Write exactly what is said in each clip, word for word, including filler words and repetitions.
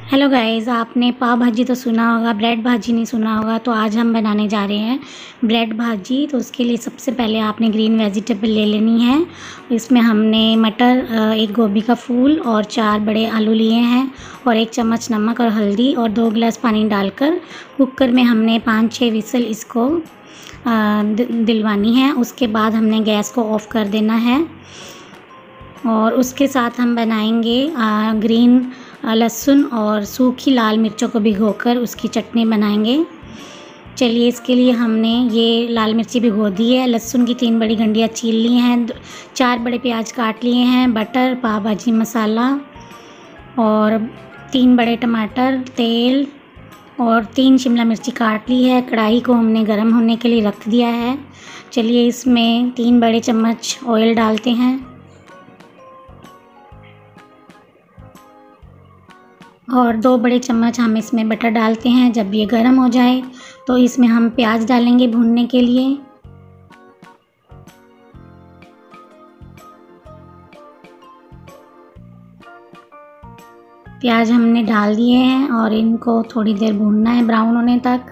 Hello guys, आपने पाव भाजी तो सुना होगा, ब्रेड भाजी नहीं सुना होगा। तो आज हम बनाने जा रहे हैं ब्रेड भाजी। तो उसके लिए सबसे पहले आपने ग्रीन वेजिटेबल ले लेनी है। इसमें हमने मटर, एक गोभी का फूल और चार बड़े आलू लिए हैं और एक चम्मच नमक और हल्दी और दो गिलास पानी डालकर कुकर में हमने पाँच छः विसल इसको दिलवानी है। उसके बाद हमने गैस को ऑफ़ कर देना है और उसके साथ हम बनाएंगे ग्रीन लहसुन और सूखी लाल मिर्चों को भिगोकर उसकी चटनी बनाएंगे। चलिए, इसके लिए हमने ये लाल मिर्ची भिगो दी है, लहसुन की तीन बड़ी गंढियाँ छील ली हैं, चार बड़े प्याज काट लिए हैं, बटर, पाव भाजी मसाला और तीन बड़े टमाटर, तेल और तीन शिमला मिर्ची काट ली है। कढ़ाई को हमने गर्म होने के लिए रख दिया है। चलिए, इसमें तीन बड़े चम्मच ऑयल डालते हैं और दो बड़े चम्मच हम इसमें बटर डालते हैं। जब ये गर्म हो जाए तो इसमें हम प्याज डालेंगे भूनने के लिए। प्याज हमने डाल दिए हैं और इनको थोड़ी देर भूनना है, ब्राउन होने तक।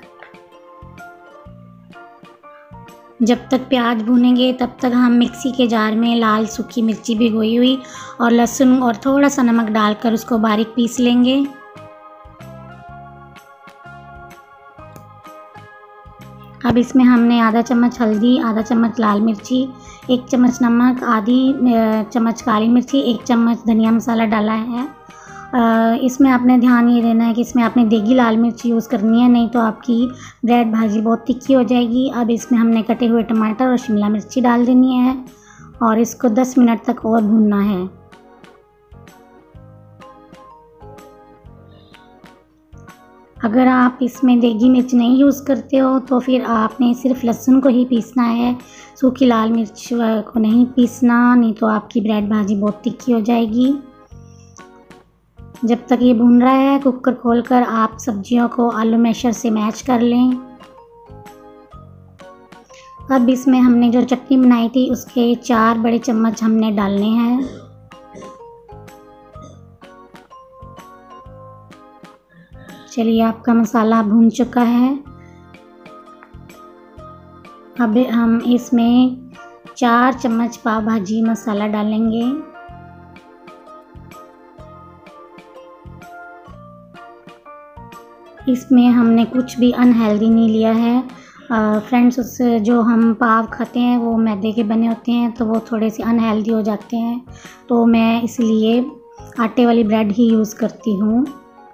जब तक प्याज भूनेंगे तब तक हम मिक्सी के जार में लाल सूखी मिर्ची भिगोई हुई और लहसुन और थोड़ा सा नमक डालकर उसको बारीक पीस लेंगे। अब इसमें हमने आधा चम्मच हल्दी, आधा चम्मच लाल मिर्ची, एक चम्मच नमक, आधी चम्मच काली मिर्ची, एक चम्मच धनिया मसाला डाला है। इसमें आपने ध्यान ये देना है कि इसमें आपने देगी लाल मिर्च यूज़ करनी है, नहीं तो आपकी ब्रेड भाजी बहुत तिक्की हो जाएगी। अब इसमें हमने कटे हुए टमाटर और शिमला मिर्ची डाल देनी है और इसको दस मिनट तक और भूनना है। अगर आप इसमें देगी मिर्च नहीं यूज़ करते हो तो फिर आपने सिर्फ लहसुन को ही पीसना है, सूखी लाल मिर्च को नहीं पीसना, नहीं तो आपकी ब्रेड भाजी बहुत तिक्की हो जाएगी। जब तक ये भून रहा है, कुकर खोलकर आप सब्जियों को आलू मैशर से मैश कर लें। अब इसमें हमने जो चटनी बनाई थी उसके चार बड़े चम्मच हमने डालने हैं। चलिए, आपका मसाला भून चुका है। अब हम इसमें चार चम्मच पाव भाजी मसाला डालेंगे। इसमें हमने कुछ भी अनहेल्दी नहीं लिया है फ्रेंड्स। उस जो हम पाव खाते हैं वो मैदे के बने होते हैं तो वो थोड़े से अनहेल्दी हो जाते हैं, तो मैं इसलिए आटे वाली ब्रेड ही यूज़ करती हूँ।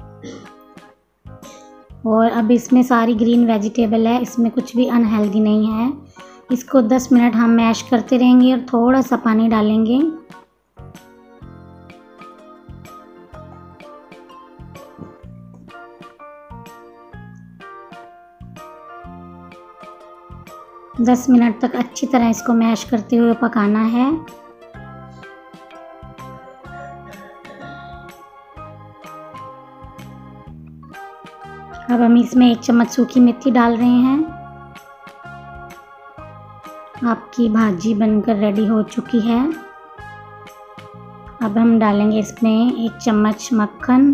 और अब इसमें सारी ग्रीन वेजिटेबल है, इसमें कुछ भी अनहेल्दी नहीं है। इसको दस मिनट हम मैश करते रहेंगे और थोड़ा सा पानी डालेंगे। दस मिनट तक अच्छी तरह इसको मैश करते हुए पकाना है। अब हम इसमें एक चम्मच सूखी मेथी डाल रहे हैं। आपकी भाजी बनकर रेडी हो चुकी है। अब हम डालेंगे इसमें एक चम्मच मक्खन।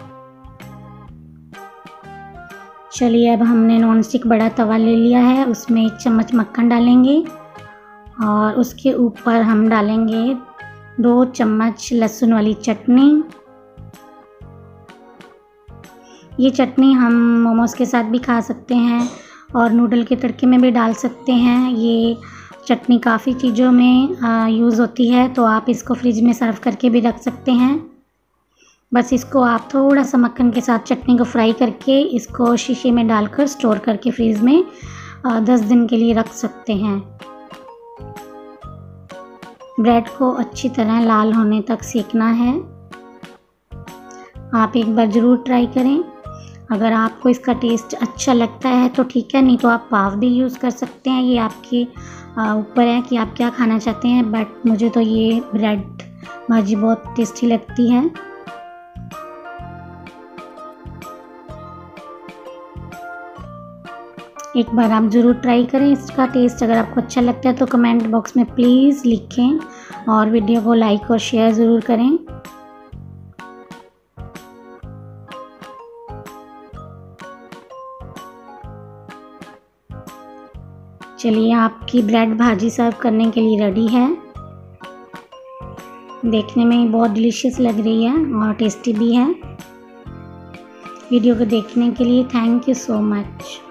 चलिए, अब हमने नॉन स्टिक बड़ा तवा ले लिया है, उसमें एक चम्मच मक्खन डालेंगे और उसके ऊपर हम डालेंगे दो चम्मच लहसुन वाली चटनी। ये चटनी हम मोमोज़ के साथ भी खा सकते हैं और नूडल के तड़के में भी डाल सकते हैं। ये चटनी काफ़ी चीज़ों में यूज़ होती है, तो आप इसको फ्रिज में सर्व करके भी रख सकते हैं। बस इसको आप थोड़ा सा मक्खन के साथ चटनी को फ्राई करके इसको शीशे में डालकर स्टोर करके फ्रीज में दस दिन के लिए रख सकते हैं। ब्रेड को अच्छी तरह लाल होने तक सेकना है। आप एक बार ज़रूर ट्राई करें। अगर आपको इसका टेस्ट अच्छा लगता है तो ठीक है, नहीं तो आप पाव भी यूज़ कर सकते हैं। ये आपके ऊपर है कि आप क्या खाना चाहते हैं, बट मुझे तो ये ब्रेड भाजी बहुत टेस्टी लगती है। एक बार आप ज़रूर ट्राई करें इसका टेस्ट। अगर आपको अच्छा लगता है तो कमेंट बॉक्स में प्लीज़ लिखें और वीडियो को लाइक और शेयर ज़रूर करें। चलिए, आपकी ब्रेड भाजी सर्व करने के लिए रेडी है। देखने में बहुत डिलीशियस लग रही है और टेस्टी भी है। वीडियो को देखने के लिए थैंक यू सो मच।